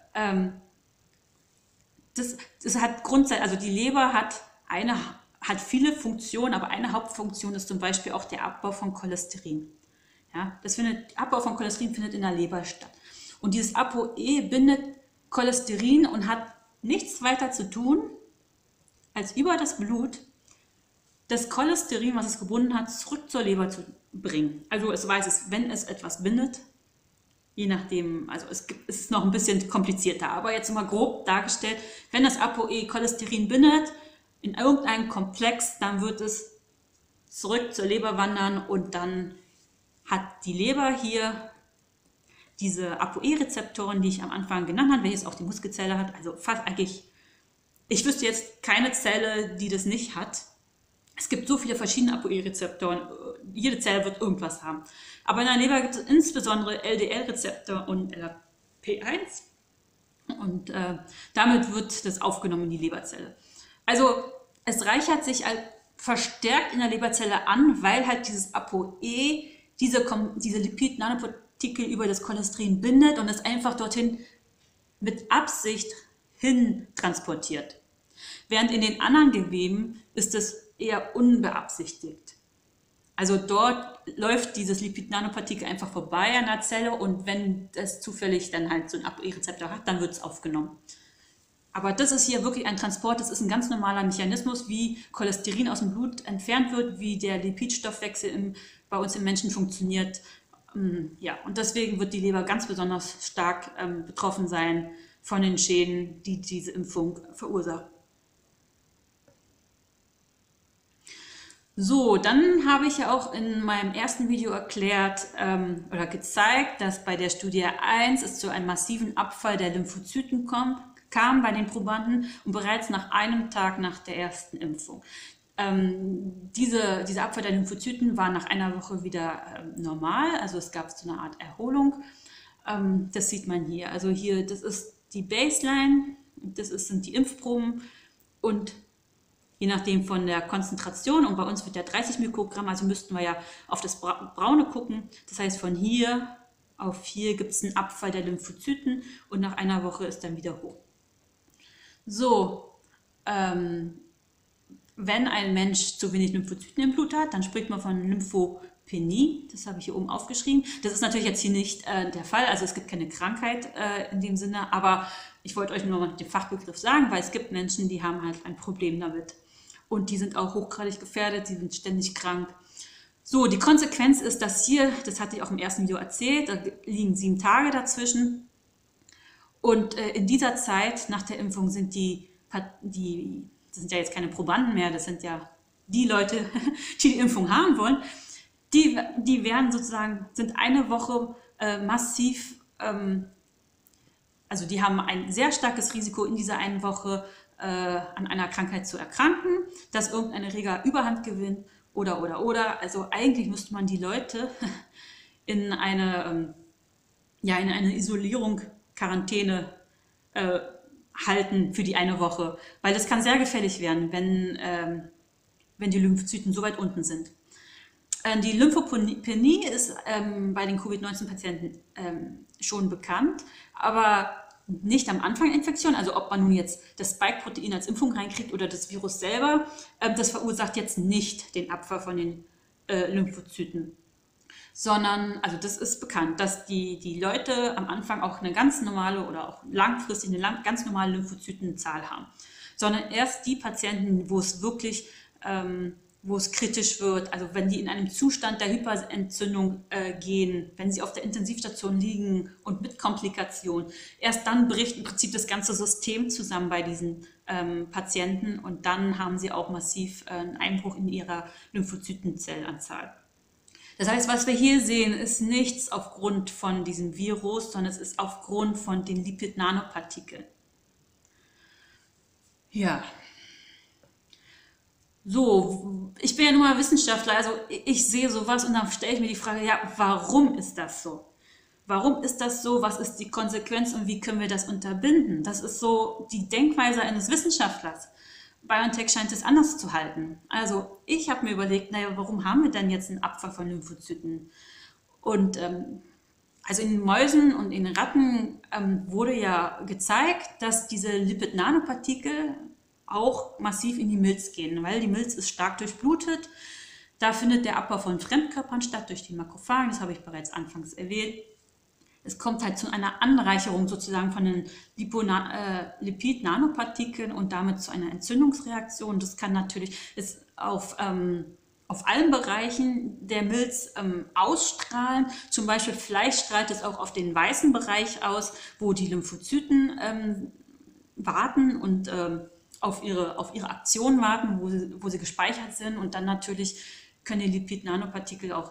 das hat grundsätzlich, also die Leber hat viele Funktionen, aber eine Hauptfunktion ist zum Beispiel auch der Abbau von Cholesterin. Ja, Abbau von Cholesterin findet in der Leber statt. Und dieses ApoE bindet Cholesterin und hat nichts weiter zu tun, als über das Blut das Cholesterin, was es gebunden hat, zurück zur Leber zu bringen. Also es weiß es, wenn es etwas bindet, je nachdem, also es ist noch ein bisschen komplizierter, aber jetzt mal grob dargestellt, wenn das ApoE Cholesterin bindet in irgendeinem Komplex, dann wird es zurück zur Leber wandern und dann hat die Leber hier diese ApoE-Rezeptoren, die ich am Anfang genannt habe, welches auch die Muskelzelle hat, also fast eigentlich, ich wüsste jetzt keine Zelle, die das nicht hat. Es gibt so viele verschiedene ApoE-Rezeptoren, jede Zelle wird irgendwas haben. Aber in der Leber gibt es insbesondere LDL-Rezeptor und LRP1 und damit wird das aufgenommen in die Leberzelle. Also es reichert sich verstärkt in der Leberzelle an, weil halt dieses ApoE diese Lipid-Nanopartikel Partikel über das Cholesterin bindet und es einfach dorthin mit Absicht hin transportiert. Während in den anderen Geweben ist es eher unbeabsichtigt. Also dort läuft dieses Lipid-Nanopartikel einfach vorbei an der Zelle und wenn es zufällig dann halt so einen ApoE-Rezeptor hat, dann wird es aufgenommen. Aber das ist hier wirklich ein Transport, das ist ein ganz normaler Mechanismus, wie Cholesterin aus dem Blut entfernt wird, wie der Lipidstoffwechsel bei uns im Menschen funktioniert. Ja, und deswegen wird die Leber ganz besonders stark betroffen sein von den Schäden, die diese Impfung verursacht. So, dann habe ich ja auch in meinem ersten Video erklärt oder gezeigt, dass bei der Studie 1 es zu einem massiven Abfall der Lymphozyten kam bei den Probanden und bereits nach einem Tag nach der ersten Impfung. Dieser Abfall der Lymphozyten war nach einer Woche wieder normal, also es gab so eine Art Erholung. Das sieht man hier. Also hier, das ist die Baseline, sind die Impfproben und je nachdem von der Konzentration, und bei uns wird ja 30 Mikrogramm, also müssten wir ja auf das Braune gucken. Das heißt, von hier auf hier gibt es einen Abfall der Lymphozyten und nach einer Woche ist dann wieder hoch. So, wenn ein Mensch zu wenig Lymphozyten im Blut hat, dann spricht man von Lymphopenie. Das habe ich hier oben aufgeschrieben. Das ist natürlich jetzt hier nicht der Fall, also es gibt keine Krankheit in dem Sinne, aber ich wollte euch nur mal den Fachbegriff sagen, weil es gibt Menschen, die haben halt ein Problem damit. Und die sind auch hochgradig gefährdet, die sind ständig krank. So, die Konsequenz ist, dass hier, das hatte ich auch im ersten Video erzählt, da liegen 7 Tage dazwischen. Und in dieser Zeit, nach der Impfung, das sind ja jetzt keine Probanden mehr, das sind ja die Leute, die Impfung haben wollen, die werden sozusagen, sind eine Woche massiv, also die haben ein sehr starkes Risiko in dieser einen Woche an einer Krankheit zu erkranken, dass irgendein Erreger Überhand gewinnt oder. Also eigentlich müsste man die Leute in eine Isolierung, Quarantäne halten für die eine Woche, weil das kann sehr gefährlich werden, wenn die Lymphozyten so weit unten sind. Die Lymphopenie ist bei den Covid-19-Patienten schon bekannt, aber nicht am Anfang der Infektion, also ob man nun jetzt das Spike-Protein als Impfung reinkriegt oder das Virus selber, das verursacht jetzt nicht den Abfall von den Lymphozyten. Sondern, also das ist bekannt, dass die Leute am Anfang auch eine ganz normale oder auch langfristig eine ganz normale Lymphozytenzahl haben. Sondern erst die Patienten, wo es wirklich, wo es kritisch wird, also wenn die in einem Zustand der Hyperentzündung gehen, wenn sie auf der Intensivstation liegen und mit Komplikationen, erst dann bricht im Prinzip das ganze System zusammen bei diesen Patienten und dann haben sie auch massiv einen Einbruch in ihrer Lymphozytenzellanzahl. Das heißt, was wir hier sehen, ist nichts aufgrund von diesem Virus, sondern es ist aufgrund von den Lipid-Nanopartikeln. Ja. So, ich bin ja nun mal Wissenschaftler, also ich sehe sowas und dann stelle ich mir die Frage, ja, warum ist das so? Warum ist das so? Was ist die Konsequenz und wie können wir das unterbinden? Das ist so die Denkweise eines Wissenschaftlers. BioNTech scheint es anders zu halten. Also ich habe mir überlegt, naja, warum haben wir denn jetzt einen Abfall von Lymphozyten? Und also in Mäusen und in Ratten wurde ja gezeigt, dass diese Lipid-Nanopartikel auch massiv in die Milz gehen, weil die Milz ist stark durchblutet. Da findet der Abbau von Fremdkörpern statt durch die Makrophagen, das habe ich bereits anfangs erwähnt. Es kommt halt zu einer Anreicherung sozusagen von den Lipid-Nanopartikeln und damit zu einer Entzündungsreaktion. Das kann natürlich auf allen Bereichen der Milz ausstrahlen. Zum Beispiel vielleicht strahlt es auch auf den weißen Bereich aus, wo die Lymphozyten warten und auf ihre Aktion warten, wo sie gespeichert sind. Und dann natürlich können die Lipid-Nanopartikel auch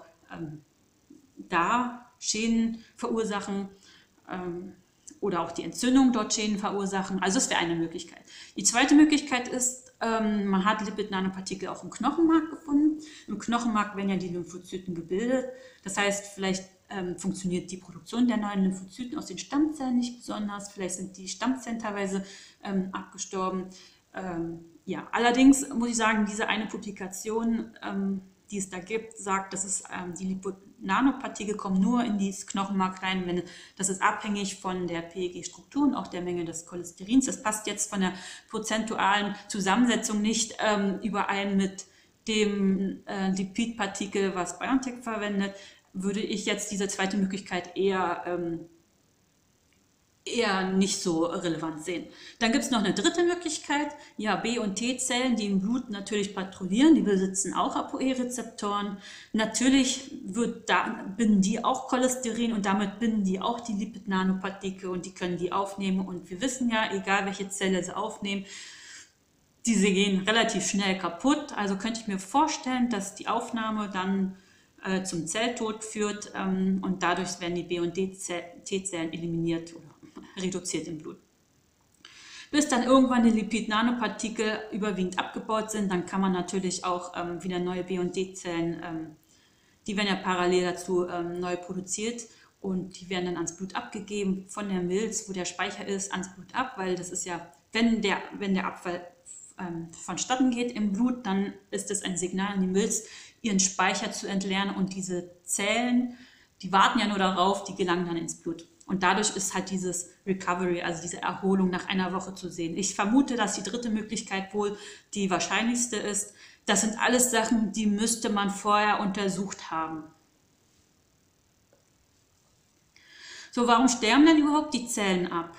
da Schäden verursachen oder auch die Entzündung dort Schäden verursachen. Also das wäre eine Möglichkeit. Die zweite Möglichkeit ist, man hat Lipid-Nanopartikel auch im Knochenmark gefunden. Im Knochenmark werden ja die Lymphozyten gebildet. Das heißt, vielleicht funktioniert die Produktion der neuen Lymphozyten aus den Stammzellen nicht besonders. Vielleicht sind die Stammzellen teilweise abgestorben. Ja, allerdings muss ich sagen, diese eine Publikation, die es da gibt, sagt, dass es die Nanopartikel kommen nur in dieses Knochenmark rein. Das ist abhängig von der PEG-Struktur und auch der Menge des Cholesterins. Das passt jetzt von der prozentualen Zusammensetzung nicht überein mit dem Lipidpartikel, was BioNTech verwendet. Würde ich jetzt diese zweite Möglichkeit eher nicht so relevant sehen. Dann gibt es noch eine dritte Möglichkeit, ja, B- und T-Zellen, die im Blut natürlich patrouillieren, die besitzen auch ApoE-Rezeptoren. Natürlich binden die auch Cholesterin und damit binden die auch die Lipid-Nanopartikel und die können die aufnehmen. Und wir wissen ja, egal welche Zelle sie aufnehmen, diese gehen relativ schnell kaputt. Also könnte ich mir vorstellen, dass die Aufnahme dann zum Zelltod führt und dadurch werden die B- und T-Zellen eliminiert oder reduziert im Blut. Bis dann irgendwann die Lipid-Nanopartikel überwiegend abgebaut sind, dann kann man natürlich auch wieder neue B- und T-Zellen, die werden ja parallel dazu neu produziert und die werden dann ans Blut abgegeben, von der Milz, wo der Speicher ist, ans Blut ab, weil das ist ja, wenn der Abfall vonstatten geht im Blut, dann ist es ein Signal an die Milz, ihren Speicher zu entleeren und diese Zellen, die warten ja nur darauf, die gelangen dann ins Blut. Und dadurch ist halt dieses Recovery, also diese Erholung nach einer Woche zu sehen. Ich vermute, dass die dritte Möglichkeit wohl die wahrscheinlichste ist. Das sind alles Sachen, die müsste man vorher untersucht haben. So, warum sterben denn überhaupt die Zellen ab?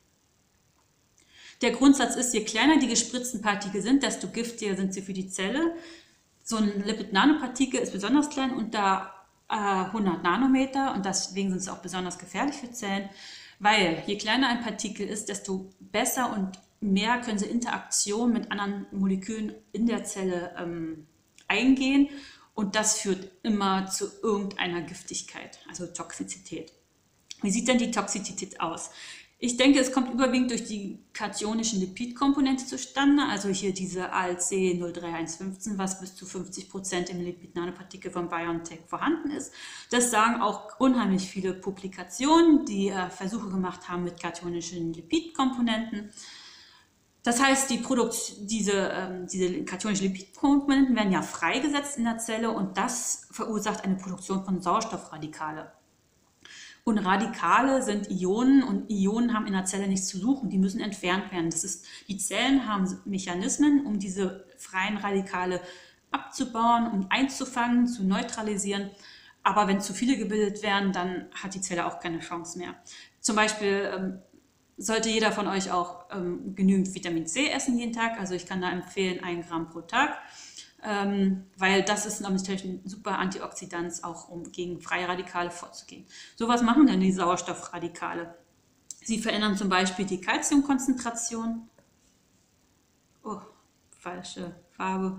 Der Grundsatz ist, je kleiner die gespritzten Partikel sind, desto giftiger sind sie für die Zelle. So ein Lipid-Nanopartikel ist besonders klein, unter 100 Nanometer und deswegen sind sie auch besonders gefährlich für Zellen, weil je kleiner ein Partikel ist, desto besser und mehr können sie Interaktion mit anderen Molekülen in der Zelle eingehen und das führt immer zu irgendeiner Giftigkeit, also Toxizität. Wie sieht denn die Toxizität aus? Ich denke, es kommt überwiegend durch die kationischen Lipidkomponente zustande, also hier diese ALC 03115, was bis zu 50% im Lipid-Nanopartikel von BioNTech vorhanden ist. Das sagen auch unheimlich viele Publikationen, die Versuche gemacht haben mit kationischen Lipidkomponenten. Das heißt, diese kationischen Lipidkomponenten werden ja freigesetzt in der Zelle und das verursacht eine Produktion von Sauerstoffradikale. Und Radikale sind Ionen und Ionen haben in der Zelle nichts zu suchen, die müssen entfernt werden. Die Zellen haben Mechanismen, um diese freien Radikale abzubauen, um einzufangen, zu neutralisieren. Aber wenn zu viele gebildet werden, dann hat die Zelle auch keine Chance mehr. Zum Beispiel sollte jeder von euch auch genügend Vitamin C essen jeden Tag. Also ich kann da empfehlen 1 Gramm pro Tag. Weil das ist natürlich ein super Antioxidant, auch um gegen freie Radikale vorzugehen. So, was machen denn die Sauerstoffradikale? Sie verändern zum Beispiel die Calciumkonzentration. Oh, falsche Farbe.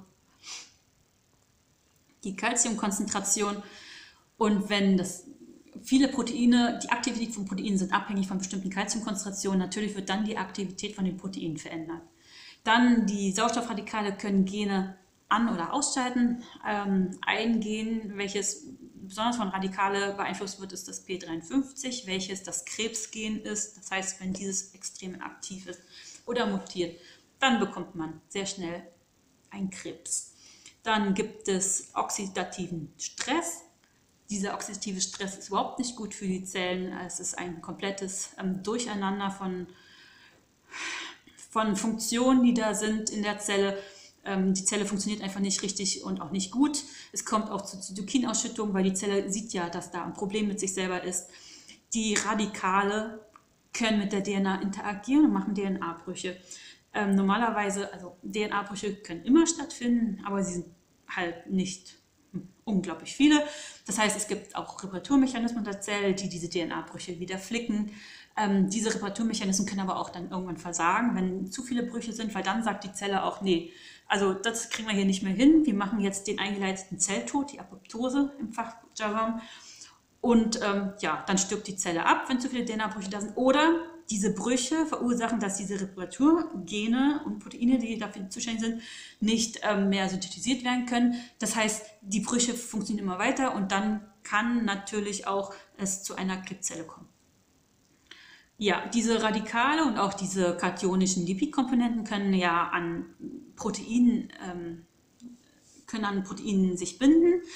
Die Calciumkonzentration. Und wenn viele Proteine, die Aktivität von Proteinen sind abhängig von bestimmten Calciumkonzentrationen, natürlich wird dann die Aktivität von den Proteinen verändert. Dann die Sauerstoffradikale können Gene an- oder ausschalten. Ein Gen, welches besonders von Radikale beeinflusst wird, ist das P53, welches das Krebsgen ist. Das heißt, wenn dieses extrem aktiv ist oder mutiert, dann bekommt man sehr schnell einen Krebs. Dann gibt es oxidativen Stress. Dieser oxidative Stress ist überhaupt nicht gut für die Zellen. Es ist ein komplettes Durcheinander von Funktionen, die da sind in der Zelle. Die Zelle funktioniert einfach nicht richtig und auch nicht gut. Es kommt auch zu Zytokinausschüttung, weil die Zelle sieht ja, dass da ein Problem mit sich selber ist. Die Radikale können mit der DNA interagieren und machen DNA-Brüche. Normalerweise, also DNA-Brüche können immer stattfinden, aber sie sind halt nicht unglaublich viele. Das heißt, es gibt auch Reparaturmechanismen der Zelle, die diese DNA-Brüche wieder flicken. Diese Reparaturmechanismen können aber auch dann irgendwann versagen, wenn zu viele Brüche sind, weil dann sagt die Zelle auch, nee, also das kriegen wir hier nicht mehr hin. Wir machen jetzt den eingeleiteten Zelltod, die Apoptose im Fachjargon. Und ja, dann stirbt die Zelle ab, wenn zu viele DNA-Brüche da sind. Oder diese Brüche verursachen, dass diese Reparaturgene und Proteine, die dafür zuständig sind, nicht mehr synthetisiert werden können. Das heißt, die Brüche funktionieren immer weiter und dann kann natürlich auch es zu einer Klippzelle kommen. Ja, diese Radikale und auch diese kationischen Lipidkomponenten können ja an Proteinen sich binden.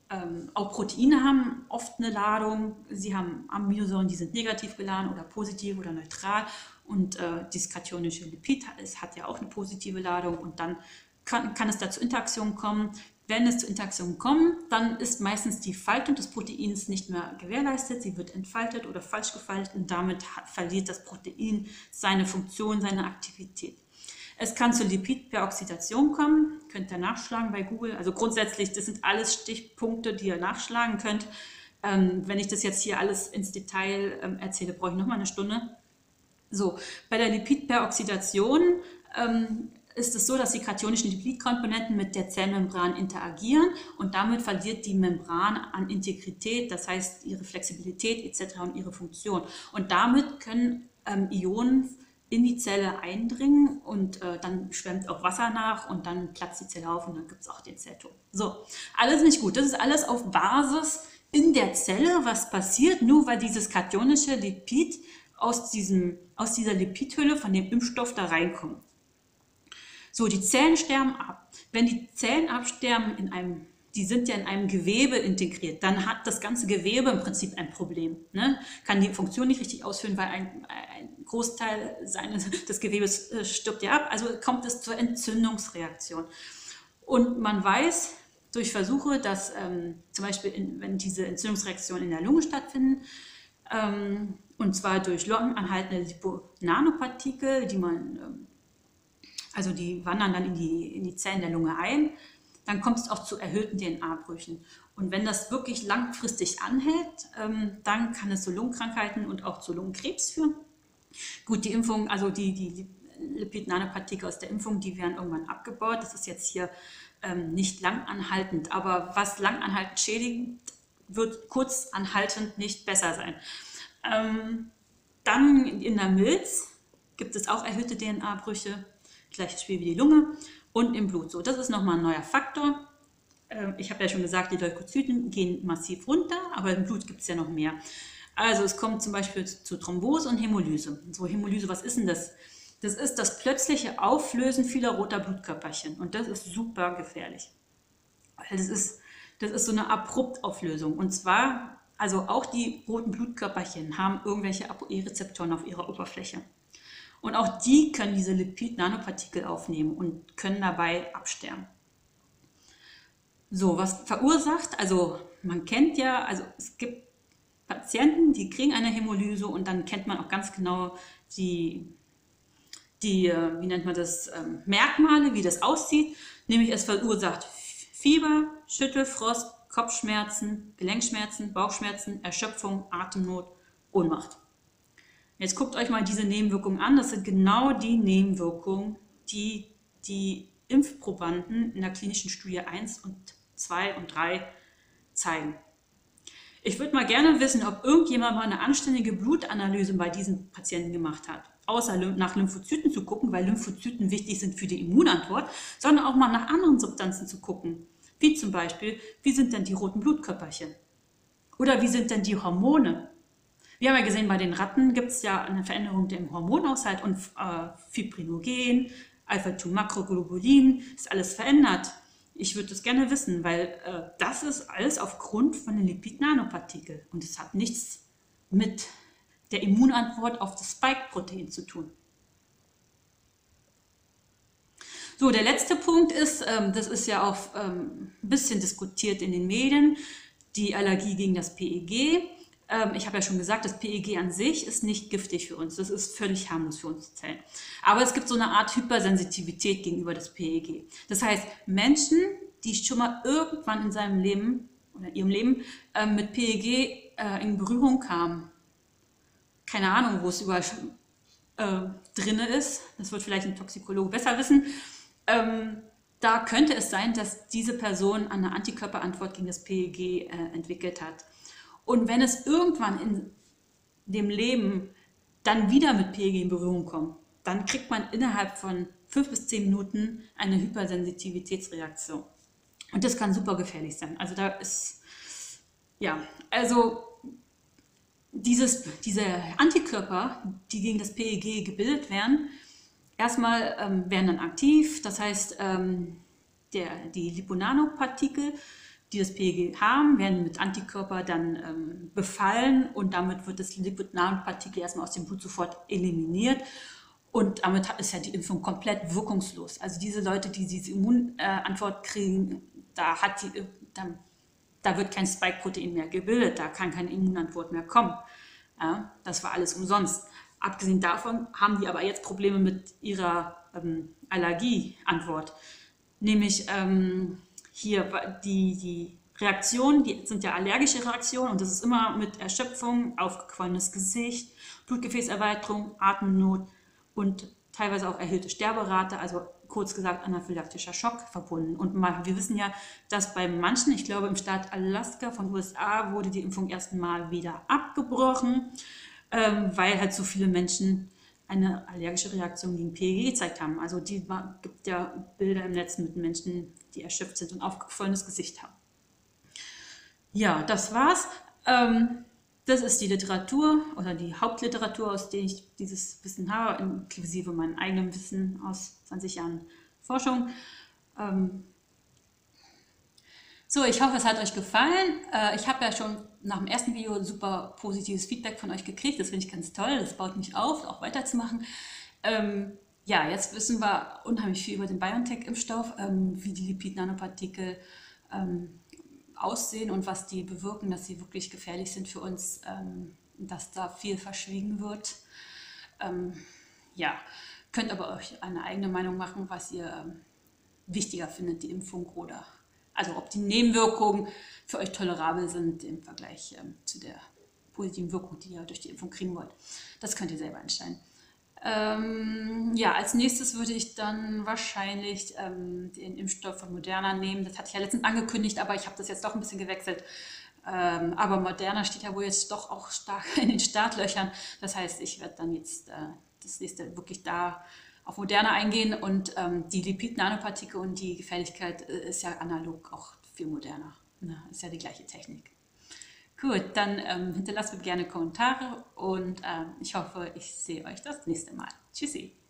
Auch Proteine haben oft eine Ladung. Sie haben Aminosäuren, die sind negativ geladen oder positiv oder neutral. Und dieses kationische Lipid hat ja auch eine positive Ladung. Und dann kann es da zu Interaktionen kommen. Wenn es zu Interaktionen kommt, dann ist meistens die Faltung des Proteins nicht mehr gewährleistet. Sie wird entfaltet oder falsch gefaltet und damit verliert das Protein seine Funktion, seine Aktivität. Es kann zur Lipidperoxidation kommen, könnt ihr nachschlagen bei Google. Also grundsätzlich, das sind alles Stichpunkte, die ihr nachschlagen könnt. Wenn ich das jetzt hier alles ins Detail erzähle, brauche ich nochmal eine Stunde. So, bei der Lipidperoxidation ist es so, dass die kationischen Lipidkomponenten mit der Zellmembran interagieren und damit verliert die Membran an Integrität, das heißt ihre Flexibilität etc. und ihre Funktion. Und damit können Ionen in die Zelle eindringen und dann schwemmt auch Wasser nach und dann platzt die Zelle auf und dann gibt es auch den Zelltod. So, alles nicht gut. Das ist alles auf Basis in der Zelle, was passiert, nur weil dieses kationische Lipid aus dieser Lipidhülle von dem Impfstoff da reinkommt. So, die Zellen sterben ab. Wenn die Zellen absterben, die sind ja in einem Gewebe integriert, dann hat das ganze Gewebe im Prinzip ein Problem. Ne? Kann die Funktion nicht richtig ausführen, weil ein Großteil des Gewebes stirbt ja ab. Also kommt es zur Entzündungsreaktion. Und man weiß durch Versuche, dass zum Beispiel, wenn diese Entzündungsreaktionen in der Lunge stattfinden, und zwar durch langanhaltende Liponanopartikel, die wandern dann in die Zellen der Lunge ein, dann kommt es auch zu erhöhten DNA-Brüchen. Und wenn das wirklich langfristig anhält, dann kann es zu Lungenkrankheiten und auch zu Lungenkrebs führen. Gut, die Impfung, also die Lipid-Nanopartikel aus der Impfung, die werden irgendwann abgebaut. Das ist jetzt hier nicht langanhaltend, aber was langanhaltend schädigt, wird kurzanhaltend nicht besser sein. Dann in der Milz gibt es auch erhöhte DNA-Brüche, gleiches Spiel wie die Lunge und im Blut. So, das ist nochmal ein neuer Faktor. Ich habe ja schon gesagt, die Leukozyten gehen massiv runter, aber im Blut gibt es ja noch mehr. Also es kommt zum Beispiel zu Thrombose und Hämolyse. So, Hämolyse, was ist denn das? Das ist das plötzliche Auflösen vieler roter Blutkörperchen und das ist super gefährlich. Weil das ist so eine Abruptauflösung und zwar, also auch die roten Blutkörperchen haben irgendwelche ApoE-Rezeptoren auf ihrer Oberfläche. Und auch die können diese Lipid-Nanopartikel aufnehmen und können dabei absterben. So, was verursacht? Also man kennt ja, also es gibt Patienten, die kriegen eine Hämolyse und dann kennt man auch ganz genau die wie nennt man das, Merkmale, wie das aussieht. Nämlich es verursacht Fieber, Schüttelfrost, Kopfschmerzen, Gelenkschmerzen, Bauchschmerzen, Erschöpfung, Atemnot, Ohnmacht. Jetzt guckt euch mal diese Nebenwirkungen an. Das sind genau die Nebenwirkungen, die die Impfprobanden in der klinischen Studie 1 und 2 und 3 zeigen. Ich würde mal gerne wissen, ob irgendjemand mal eine anständige Blutanalyse bei diesen Patienten gemacht hat. Außer nach Lymphozyten zu gucken, weil Lymphozyten wichtig sind für die Immunantwort, sondern auch mal nach anderen Substanzen zu gucken. Wie zum Beispiel, wie sind denn die roten Blutkörperchen? Oder wie sind denn die Hormone? Wir haben ja gesehen, bei den Ratten gibt es ja eine Veränderung im Hormonhaushalt und Fibrinogen, Alpha-2-Makroglobulin, ist alles verändert. Ich würde das gerne wissen, weil das ist alles aufgrund von den Lipid-Nanopartikeln und es hat nichts mit der Immunantwort auf das Spike-Protein zu tun. So, der letzte Punkt ist, das ist ja auch ein bisschen diskutiert in den Medien, die Allergie gegen das PEG. Ich habe ja schon gesagt, das PEG an sich ist nicht giftig für uns. Das ist völlig harmlos für unsere Zellen. Aber es gibt so eine Art Hypersensitivität gegenüber das PEG. Das heißt, Menschen, die schon mal irgendwann in seinem Leben oder ihrem Leben mit PEG in Berührung kamen, keine Ahnung, wo es überall drin ist, das wird vielleicht ein Toxikologe besser wissen, da könnte es sein, dass diese Person eine Antikörperantwort gegen das PEG entwickelt hat. Und wenn es irgendwann in dem Leben dann wieder mit PEG in Berührung kommt, dann kriegt man innerhalb von 5 bis 10 Minuten eine Hypersensitivitätsreaktion. Und das kann super gefährlich sein. Also da ist, ja, also diese Antikörper, die gegen das PEG gebildet werden, erstmal werden dann aktiv, das heißt, die Liponanopartikel, die das PEG haben, werden mit Antikörper dann befallen und damit wird das Lipid-Nanopartikel erstmal aus dem Blut sofort eliminiert und damit ist ja die Impfung komplett wirkungslos. Also diese Leute, die diese Immunantwort kriegen, da wird kein Spike-Protein mehr gebildet, da kann keine Immunantwort mehr kommen. Ja, das war alles umsonst. Abgesehen davon haben die aber jetzt Probleme mit ihrer Allergieantwort. Nämlich hier die Reaktionen, die sind ja allergische Reaktionen und das ist immer mit Erschöpfung, aufgequollenes Gesicht, Blutgefäßerweiterung, Atemnot und teilweise auch erhöhte Sterberate, also kurz gesagt anaphylaktischer Schock verbunden. Und wir wissen ja, dass bei manchen, ich glaube im Staat Alaska von USA, wurde die Impfung erstmal wieder abgebrochen, weil halt so viele Menschen eine allergische Reaktion gegen PEG gezeigt haben. Also gibt ja Bilder im Netz mit Menschen, die erschöpft sind und aufgequollenes Gesicht haben. Ja, das war's. Das ist die Literatur oder die Hauptliteratur, aus der ich dieses Wissen habe, inklusive meinem eigenen Wissen aus 20 Jahren Forschung. So, ich hoffe, es hat euch gefallen. Ich habe ja schon nach dem ersten Video super positives Feedback von euch gekriegt. Das finde ich ganz toll. Das baut mich auf, auch weiterzumachen. Ja, jetzt wissen wir unheimlich viel über den BioNTech-Impfstoff, wie die Lipid-Nanopartikel aussehen und was die bewirken, dass sie wirklich gefährlich sind für uns, dass da viel verschwiegen wird. Ja, könnt aber euch eine eigene Meinung machen, was ihr wichtiger findet, die Impfung oder also ob die Nebenwirkungen für euch tolerabel sind im Vergleich zu der positiven Wirkung, die ihr durch die Impfung kriegen wollt. Das könnt ihr selber entscheiden. Ja, als nächstes würde ich dann wahrscheinlich den Impfstoff von Moderna nehmen. Das hatte ich ja letztens angekündigt, aber ich habe das jetzt doch ein bisschen gewechselt. Aber Moderna steht ja wohl jetzt doch auch stark in den Startlöchern. Das heißt, ich werde dann jetzt das nächste wirklich da auf Moderna eingehen und die Lipid-Nanopartikel und die Gefährlichkeit ist ja analog auch für Moderna. Ne? Ist ja die gleiche Technik. Gut, dann hinterlasst mir gerne Kommentare und ich hoffe, ich sehe euch das nächste Mal. Tschüssi!